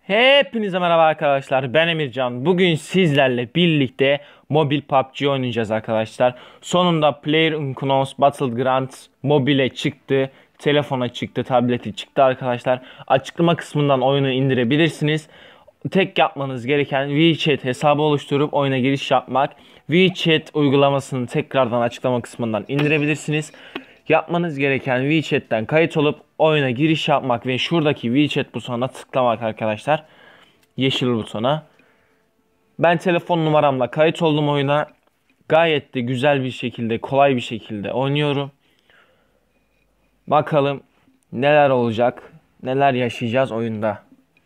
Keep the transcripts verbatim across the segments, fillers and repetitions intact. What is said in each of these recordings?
Hepinize merhaba arkadaşlar. Ben Emircan. Bugün sizlerle birlikte mobil P U B G oynayacağız arkadaşlar. Sonunda PlayerUnknown's Battlegrounds mobile çıktı. Telefona çıktı, tableti çıktı arkadaşlar. Açıklama kısmından oyunu indirebilirsiniz. Tek yapmanız gereken WeChat hesabı oluşturup oyuna giriş yapmak. WeChat uygulamasını tekrardan açıklama kısmından indirebilirsiniz. Yapmanız gereken WeChat'ten kayıt olup oyuna giriş yapmak ve şuradaki WeChat butonuna tıklamak arkadaşlar. Yeşil butona. Ben telefon numaramla kayıt oldum oyuna. Gayet de güzel bir şekilde, kolay bir şekilde oynuyorum. Bakalım neler olacak, neler yaşayacağız oyunda.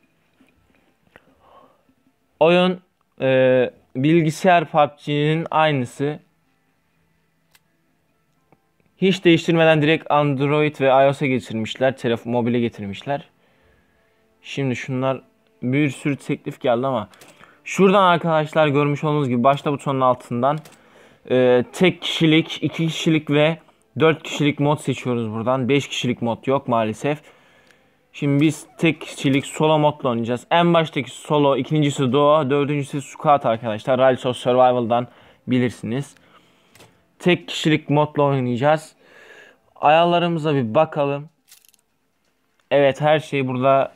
Oyun e, bilgisayar P U B G'nin aynısı. Hiç değiştirmeden direkt Android ve iOS'a getirmişler. Telefon mobile getirmişler. Şimdi şunlar bir sürü teklif geldi ama şuradan arkadaşlar görmüş olduğunuz gibi başta butonun altından e, tek kişilik, iki kişilik ve dört kişilik mod seçiyoruz buradan. beş kişilik mod yok maalesef. Şimdi biz tek kişilik solo modla oynayacağız. En baştaki solo, ikincisi duo, dördüncüsü squad arkadaşlar. Rise of Survival'dan bilirsiniz. Tek kişilik modla oynayacağız. Ayarlarımıza bir bakalım. Evet, her şey burada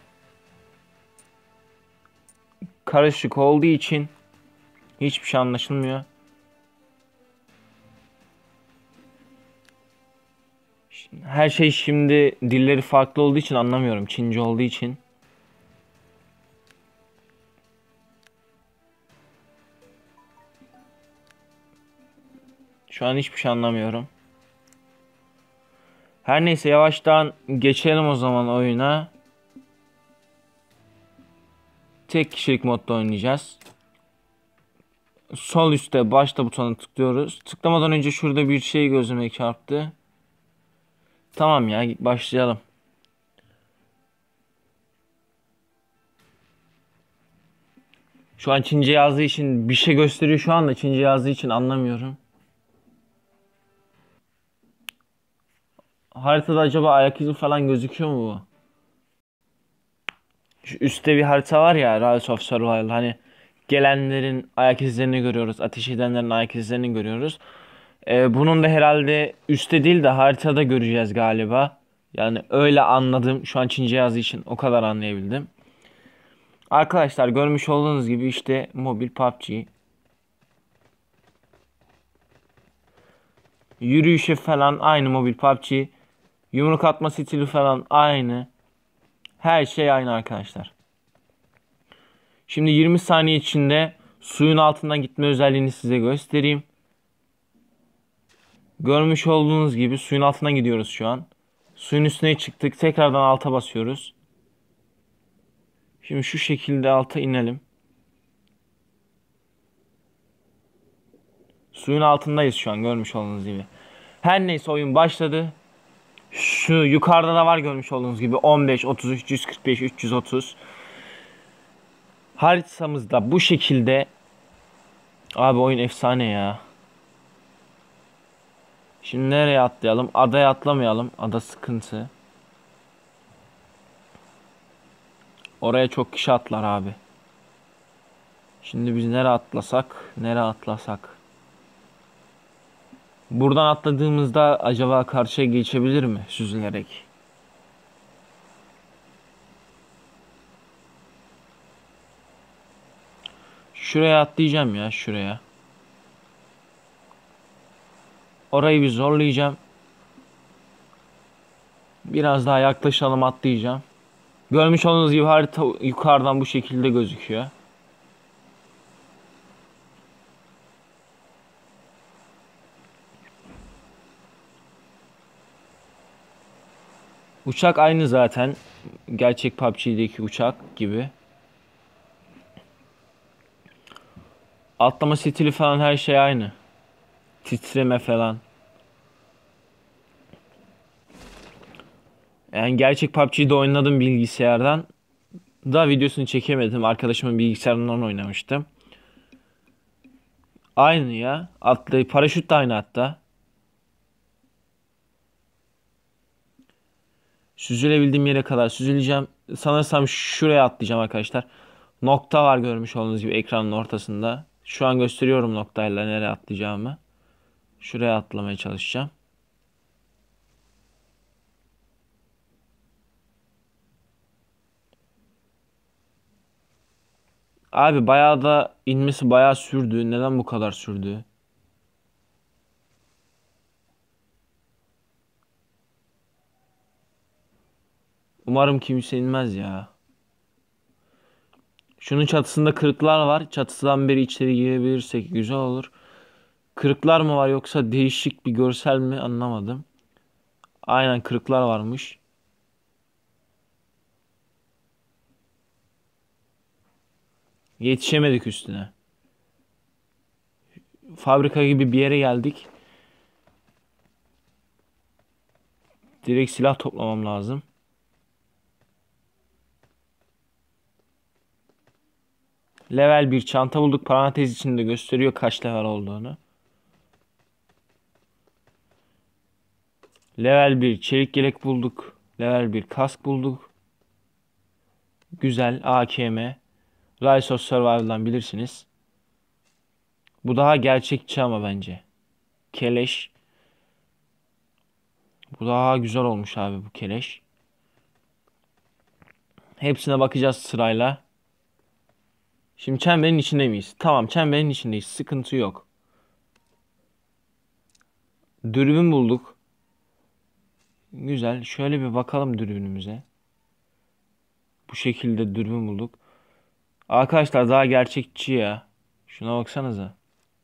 karışık olduğu için hiçbir şey anlaşılmıyor. Her şey şimdi dilleri farklı olduğu için anlamıyorum. Çince olduğu için. Şu an hiçbir şey anlamıyorum. Her neyse, yavaştan geçelim o zaman oyuna. Tek kişilik modda oynayacağız. Sol üstte başta butona tıklıyoruz. Tıklamadan önce şurada bir şey gözüme çarptı. Tamam ya, başlayalım. Şu an Çince yazdığı için bir şey gösteriyor, şu anda Çince yazdığı için anlamıyorum. Haritada acaba ayak izi falan gözüküyor mu bu? Şu üstte bir harita var ya, Rise of Survival, hani gelenlerin ayak izlerini görüyoruz, ateş edenlerin ayak izlerini görüyoruz. Ee, bunun da herhalde üstte değil de haritada göreceğiz galiba. Yani öyle anladım. Şu an Çince yazdığı için o kadar anlayabildim. Arkadaşlar görmüş olduğunuz gibi işte mobil P U B G. Yürüyüşü falan aynı mobil P U B G. Yumruk atma stili falan aynı. Her şey aynı arkadaşlar. Şimdi yirmi saniye içinde suyun altından gitme özelliğini size göstereyim. Görmüş olduğunuz gibi suyun altından gidiyoruz şu an. Suyun üstüne çıktık. Tekrardan alta basıyoruz. Şimdi şu şekilde alta inelim. Suyun altındayız şu an, görmüş olduğunuz gibi. Her neyse, oyun başladı. Şu yukarıda da var görmüş olduğunuz gibi on beş, otuz üç, yüz kırk beş, üç yüz otuz. Haritamız da bu şekilde. Abi oyun efsane ya. Şimdi nereye atlayalım? Adaya atlamayalım. Ada sıkıntı. Oraya çok kişi atlar abi. Şimdi biz nereye atlasak? Nereye atlasak? Buradan atladığımızda acaba karşıya geçebilir mi süzülerek? Şuraya atlayacağım ya, şuraya. Orayı bir zorlayacağım. Biraz daha yaklaşalım, atlayacağım. Görmüş olduğunuz gibi harita yukarıdan bu şekilde gözüküyor. Uçak aynı zaten. Gerçek P U B G'deki uçak gibi. Atlama stili falan her şey aynı. Titreme falan. Yani gerçek P U B G'de oynadım bilgisayardan. Da videosunu çekemedim. Arkadaşımın bilgisayarından oynamıştım. Aynı ya. Atlayıp paraşüt de aynı hatta. Süzülebildiğim yere kadar süzüleceğim. sanırsam şuraya atlayacağım arkadaşlar. Nokta var görmüş olduğunuz gibi ekranın ortasında. Şu an gösteriyorum noktayla nereye atlayacağımı. Şuraya atlamaya çalışacağım. Abi bayağı da inmesi bayağı sürdü. Neden bu kadar sürdü? Umarım kimse inmez ya. Şunun çatısında kırıklar var. Çatısından beri içeri girebilirsek güzel olur. Kırıklar mı var yoksa değişik bir görsel mi anlamadım. Aynen kırıklar varmış. Yetişemedik üstüne. Fabrika gibi bir yere geldik. Direkt silah toplamam lazım. Level bir çanta bulduk. Parantez içinde gösteriyor kaç level olduğunu. Level bir çelik yelek bulduk. Level bir kask bulduk. Güzel A K M. Rise of Survival'dan bilirsiniz. Bu daha gerçekçi ama bence. Keleş. Bu daha güzel olmuş abi bu keleş. Hepsine bakacağız sırayla. Şimdi çemberin içinde miyiz? Tamam çemberin içindeyiz. Sıkıntı yok. Dürbün bulduk. Güzel. Şöyle bir bakalım dürbünümüze. Bu şekilde dürbün bulduk. Arkadaşlar daha gerçekçi ya. Şuna baksanıza.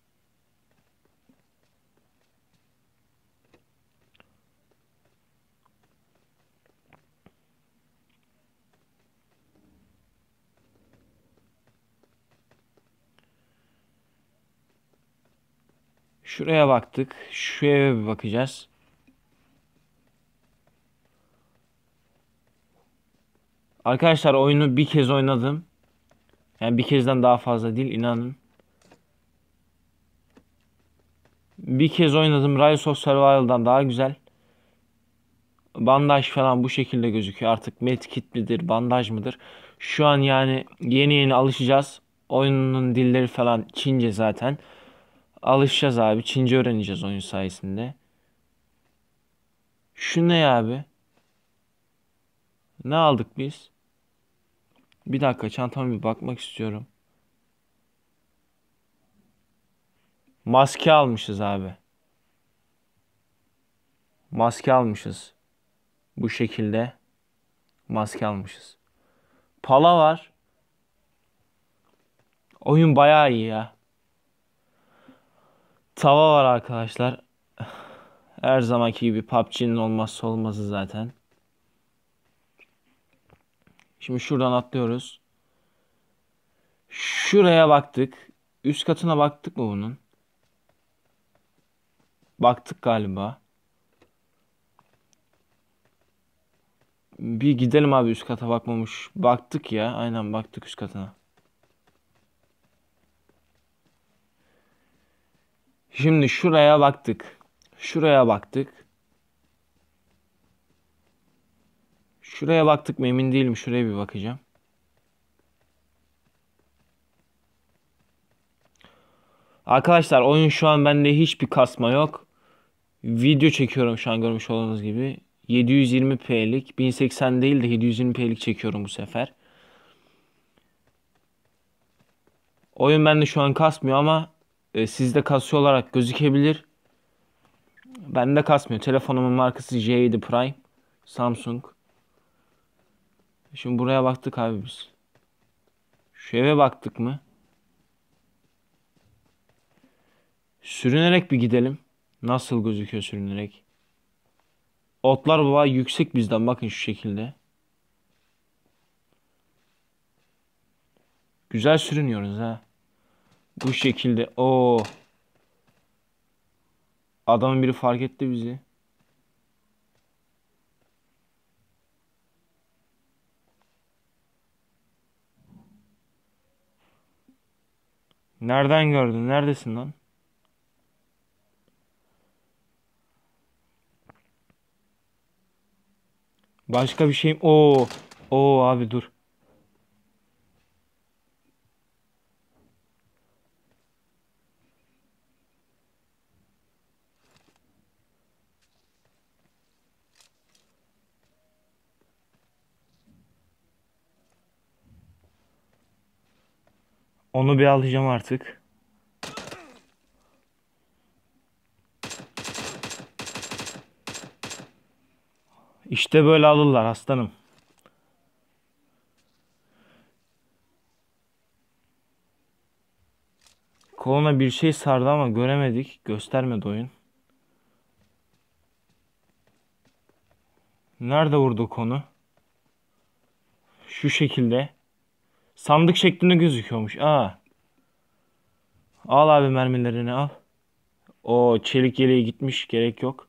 Şuraya baktık. Şu eve bir bakacağız. Arkadaşlar oyunu bir kez oynadım. Yani bir kezden daha fazla değil inanın. Bir kez oynadım. Rise of Survival'dan daha güzel. Bandaj falan bu şekilde gözüküyor. Artık medkit midir, bandaj mıdır? Şu an yani yeni yeni alışacağız. Oyunun dilleri falan Çince zaten. Alışacağız abi. Çince öğreneceğiz oyun sayesinde. Şu ne abi? Ne aldık biz? Bir dakika çantama bir bakmak istiyorum. Maske almışız abi. Maske almışız. Bu şekilde maske almışız. Pala var. Oyun bayağı iyi ya. Tava var arkadaşlar. Her zamanki gibi P U B G'nin olmazsa olmazı zaten. Şimdi şuradan atlıyoruz. Şuraya baktık. Üst katına baktık mı bunun? Baktık galiba. Bir gidelim abi üst kata bakmamış. Baktık ya. Aynen baktık üst katına. Şimdi şuraya baktık. Şuraya baktık. Şuraya baktık mı emin değilim. Şuraya bir bakacağım. Arkadaşlar oyun şu an bende hiçbir kasma yok. Video çekiyorum şu an görmüş olduğunuz gibi. yedi yüz yirmi p'lik bin seksen değil de yedi yüz yirmi p'lik çekiyorum bu sefer. Oyun bende şu an kasmıyor ama e, sizde kasıyor olarak gözükebilir. Bende kasmıyor. Telefonumun markası J yedi Prime. Samsung. Şimdi buraya baktık abi biz. Şu eve baktık mı? Sürünerek bir gidelim. Nasıl gözüküyor sürünerek? Otlar baba yüksek bizden bakın şu şekilde. Güzel sürünüyoruz ha. Bu şekilde. Oo. Adamın biri fark etti bizi. Nereden gördün? Neredesin lan? Başka bir şeyim. Oo. Oo abi dur. Onu bir alacağım artık. İşte böyle alırlar aslanım. Koluna bir şey sardı ama göremedik. Göstermedi oyun. Nerede vurdu konu? Şu şekilde. Sandık şeklinde gözüküyormuş. Aa. Al abi mermilerini al. O çelik yeleği gitmiş. Gerek yok.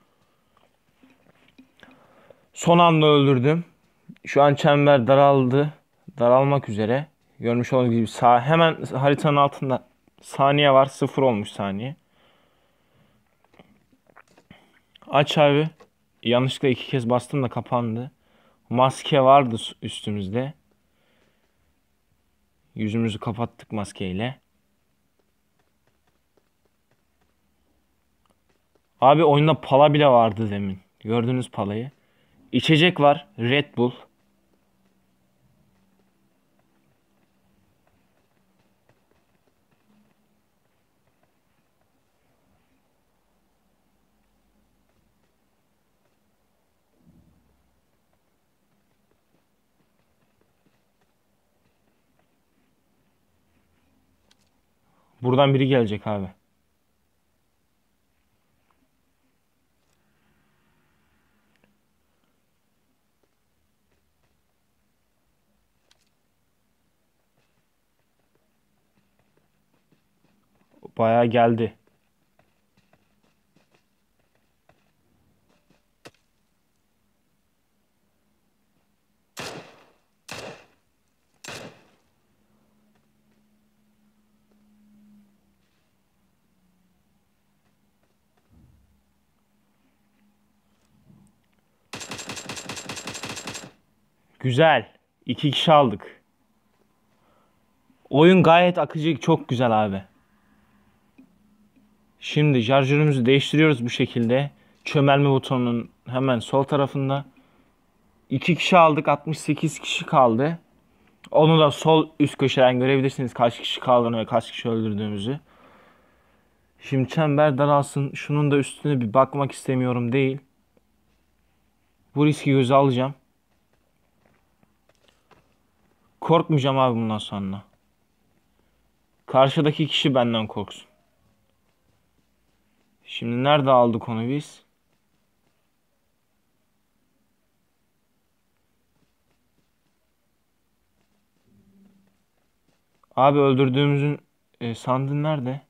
Son anda öldürdüm. Şu an çember daraldı. Daralmak üzere. Görmüş olduğunuz gibi sağ, hemen haritanın altında saniye var. Sıfır olmuş saniye. Aç abi. Yanlışlıkla iki kez bastım da kapandı. Maske vardı üstümüzde. Yüzümüzü kapattık maskeyle. Abi oyunda pala bile vardı demin. Gördünüz palayı. İçecek var. Red Bull. Buradan biri gelecek abi. Bayağı geldi. Güzel. İki kişi aldık. Oyun gayet akıcı. Çok güzel abi. Şimdi şarjörümüzü değiştiriyoruz bu şekilde. Çömelme butonunun hemen sol tarafında. iki kişi aldık. altmış sekiz kişi kaldı. Onu da sol üst köşeden görebilirsiniz. Kaç kişi kaldığını ve kaç kişi öldürdüğümüzü. Şimdi çember daralsın. Şunun da üstüne bir bakmak istemiyorum değil. Bu riski göze alacağım. Korkmayacağım abi bundan sonra. Karşıdaki kişi benden korksun. Şimdi nerede aldık onu biz? Abi öldürdüğümüzün e, sandığı nerede?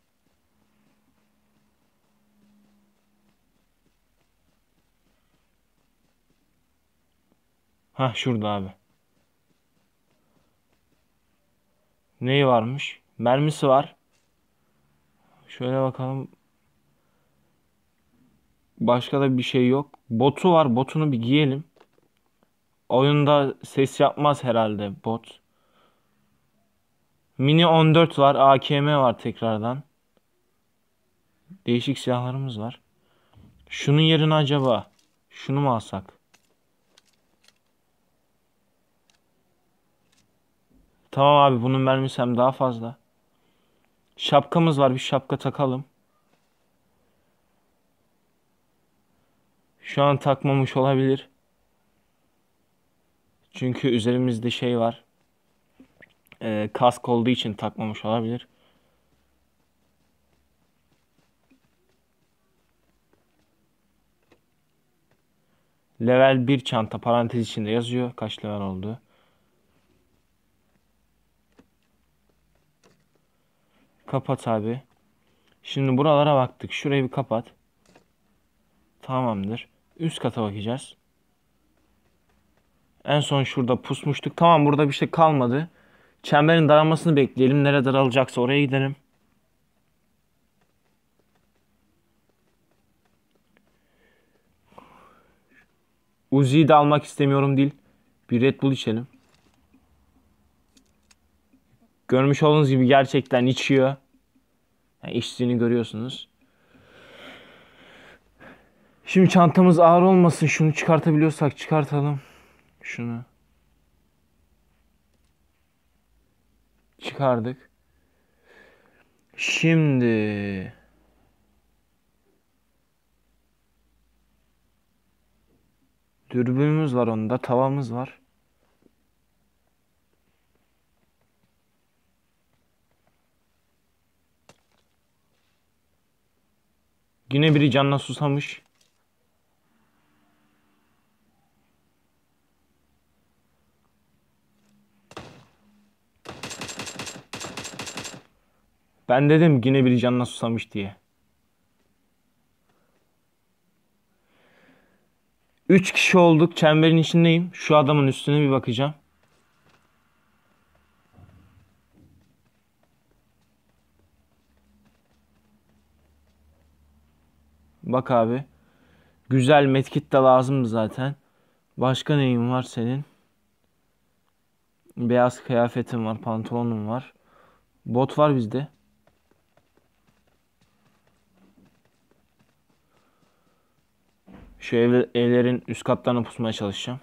Hah şurada abi. Neyi varmış? Mermisi var. Şöyle bakalım. Başka da bir şey yok. Botu var. Botunu bir giyelim. Oyunda ses yapmaz herhalde bot. Mini on dört var. A K M var tekrardan. Değişik silahlarımız var. Şunun yerine acaba şunu mu alsak? Tamam abi bunun mermisi hem daha fazla. Şapkamız var. Bir şapka takalım. Şu an takmamış olabilir. Çünkü üzerimizde şey var. Ee, kask olduğu için takmamış olabilir. Level bir çanta parantez içinde yazıyor. Kaç level oldu? Kapat abi. Şimdi buralara baktık. Şurayı bir kapat. Tamamdır. Üst kata bakacağız. En son şurada pusmuştuk. Tamam burada bir şey kalmadı. Çemberin daralmasını bekleyelim. Nereye daralacaksa oraya gidelim. Uzi'yi de almak istemiyorum değil. Bir Red Bull içelim. Görmüş olduğunuz gibi gerçekten içiyor. Yani içtiğini görüyorsunuz. Şimdi çantamız ağır olmasın. Şunu çıkartabiliyorsak çıkartalım. Şunu. Çıkardık. Şimdi dürbünümüz var onda. Tavamız var. Yine biri canına susamış. Ben dedim yine biri canına susamış diye. Üç kişi olduk. Çemberin içindeyim. Şu adamın üstüne bir bakacağım. Bak abi. Güzel medkit de lazımdı zaten. Başka neyin var senin? Beyaz kıyafetin var. Pantolonun var. Bot var bizde. Şu ev, evlerin üst katlarına pusmaya çalışacağım.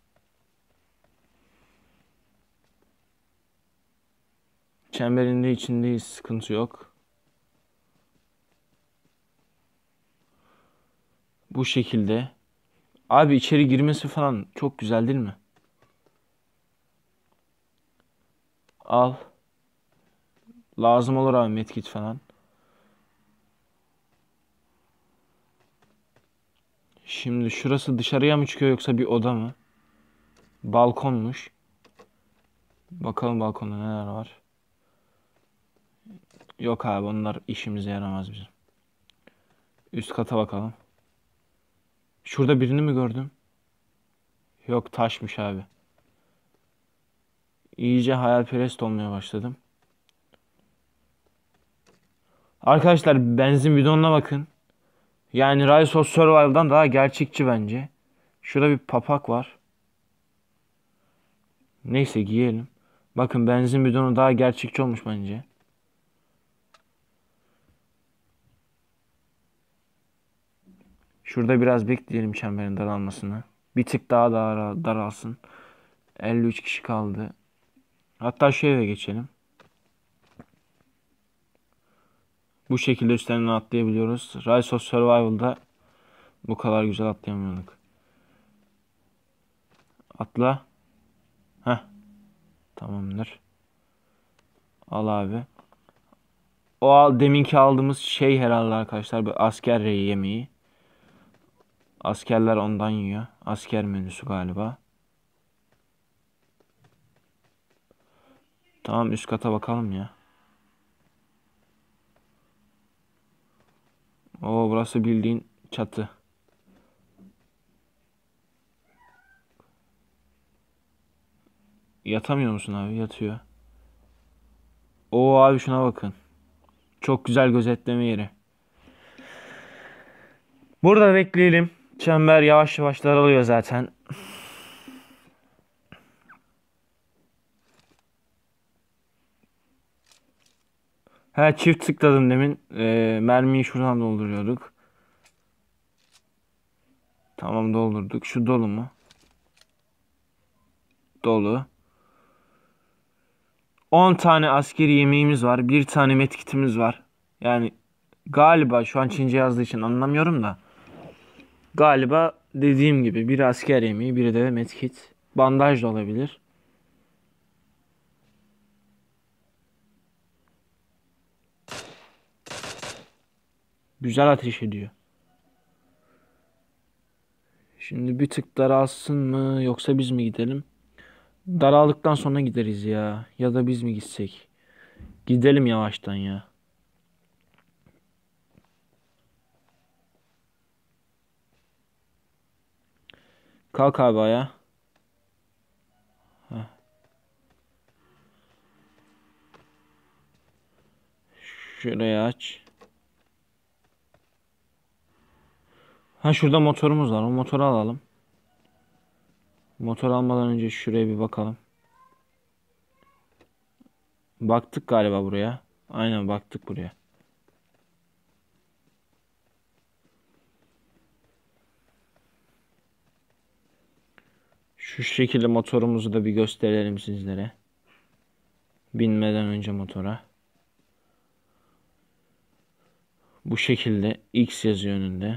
Çemberin de içindeyiz. Sıkıntı yok. Bu şekilde. Abi içeri girmesi falan çok güzel değil mi? Al. Lazım olur abi medkit falan. Şimdi şurası dışarıya mı çıkıyor yoksa bir oda mı? Balkonmuş. Bakalım balkonda neler var. Yok abi onlar işimize yaramaz bizim. Üst kata bakalım. Şurada birini mi gördüm? Yok taşmış abi. İyice hayalperest olmaya başladım. Arkadaşlar benzin bidonuna bakın. Yani Rise of Survival'dan daha gerçekçi bence. Şurada bir papak var. Neyse giyelim. Bakın benzin bidonu daha gerçekçi olmuş bence. Şurada biraz bekleyelim çemberin daralmasını. Bir tık daha dar daralsın. elli üç kişi kaldı. Hatta şu eve geçelim. Bu şekilde üstlerinden atlayabiliyoruz. Rise of Survival'da bu kadar güzel atlayamıyorduk. Atla. Heh. Tamamdır. Al abi. O al, deminki aldığımız şey herhalde arkadaşlar. Bir asker yemeği. Askerler ondan yiyor. Asker menüsü galiba. Tamam üst kata bakalım ya. Oo burası bildiğin çatı. Yatamıyor musun abi? Yatıyor. Oo abi şuna bakın. Çok güzel gözetleme yeri. Burada bekleyelim. Çember yavaş yavaş daralıyor zaten. Ha çift tıkladım demin. Ee, mermiyi şuradan dolduruyorduk. Tamam doldurduk. Şu dolu mu? Dolu. on tane askeri yemeğimiz var. Bir tane medkitimiz var. Yani galiba şu an Çince yazdığı için anlamıyorum da. Galiba dediğim gibi bir asker yemeği, biri de medkit. Bandaj da olabilir. Güzel ateş ediyor. Şimdi bir tık daralsın mı yoksa biz mi gidelim? Daraldıktan sonra gideriz ya. Ya da biz mi gitsek? Gidelim yavaştan ya. Kalk abi ayağa. Heh. Şurayı aç. Ha şurada motorumuz var. O motoru alalım. Motor almadan önce şuraya bir bakalım. Baktık galiba buraya. Aynen baktık buraya. Şu şekilde motorumuzu da bir gösterelim sizlere. Binmeden önce motora. Bu şekilde X yazıyor önünde.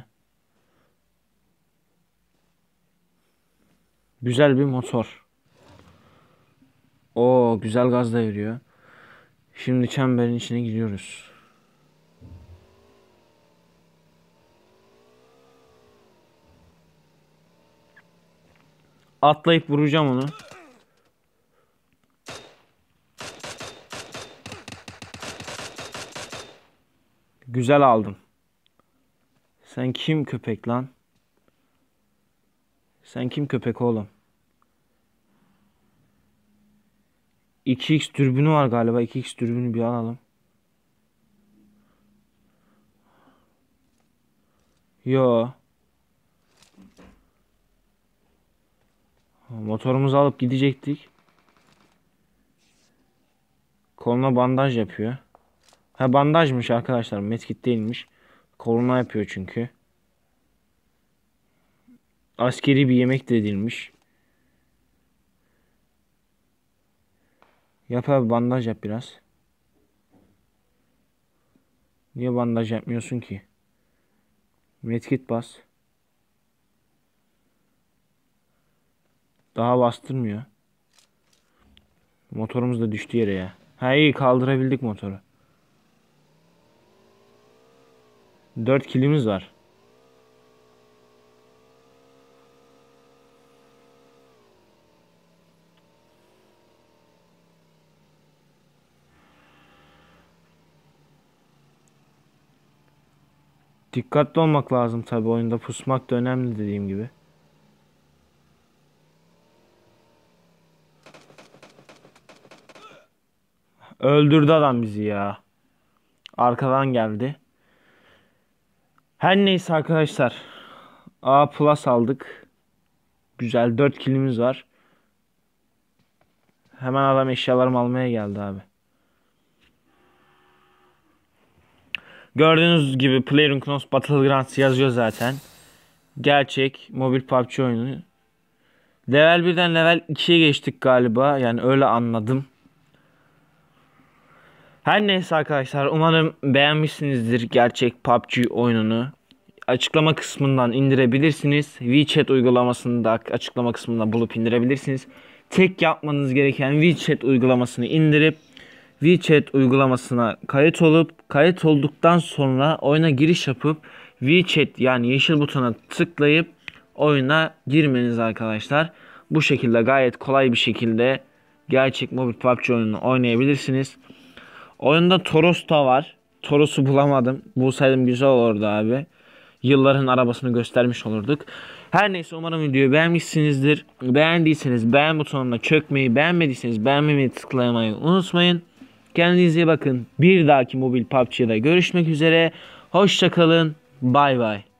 Güzel bir motor. Oo, güzel gaz da veriyor. Şimdi çemberin içine giriyoruz. Atlayıp vuracağım onu. Güzel aldım. Sen kim köpek lan? Sen kim köpek oğlum? iki x dürbünü var galiba. iki x dürbünü bir alalım. Yo. Motorumuzu alıp gidecektik. Koluna bandaj yapıyor. Ha, bandajmış arkadaşlar. Medkit değilmiş. Koluna yapıyor çünkü. Askeri bir yemek de edilmiş. Yap abi, bandaj yap biraz. Niye bandaj yapmıyorsun ki? Medkit bas. Daha bastırmıyor. Motorumuz da düştü yere ya. Ha, iyi kaldırabildik motoru. dört kilimiz var. Dikkatli olmak lazım tabi, oyunda pusmak da önemli dediğim gibi. Öldürdü adam bizi ya. Arkadan geldi. Her neyse arkadaşlar. A plus aldık. Güzel, dört kilimiz var. Hemen adam eşyalarımı almaya geldi abi. Gördüğünüz gibi PlayerUnknown's Battlegrounds yazıyor zaten. Gerçek mobil P U B G oyunu. Level birden level ikiye geçtik galiba. Yani öyle anladım. Her neyse arkadaşlar, umarım beğenmişsinizdir gerçek P U B G oyununu. Açıklama kısmından indirebilirsiniz. WeChat uygulamasını da açıklama kısmında bulup indirebilirsiniz. Tek yapmanız gereken WeChat uygulamasını indirip WeChat uygulamasına kayıt olup kayıt olduktan sonra oyuna giriş yapıp WeChat yani yeşil butona tıklayıp oyuna girmeniz arkadaşlar. Bu şekilde gayet kolay bir şekilde gerçek mobil P U B G oyununu oynayabilirsiniz. Oyunda Toros da var. Toros'u bulamadım. Bulsaydım güzel olurdu abi. Yılların arabasını göstermiş olurduk. Her neyse, umarım videoyu beğenmişsinizdir. Beğendiyseniz beğen butonuna çökmeyi, beğenmediyseniz beğenmemeyi tıklamayı unutmayın. Kendinize iyi bakın. Bir dahaki mobil P U B G'de görüşmek üzere. Hoşça kalın. Bay bay.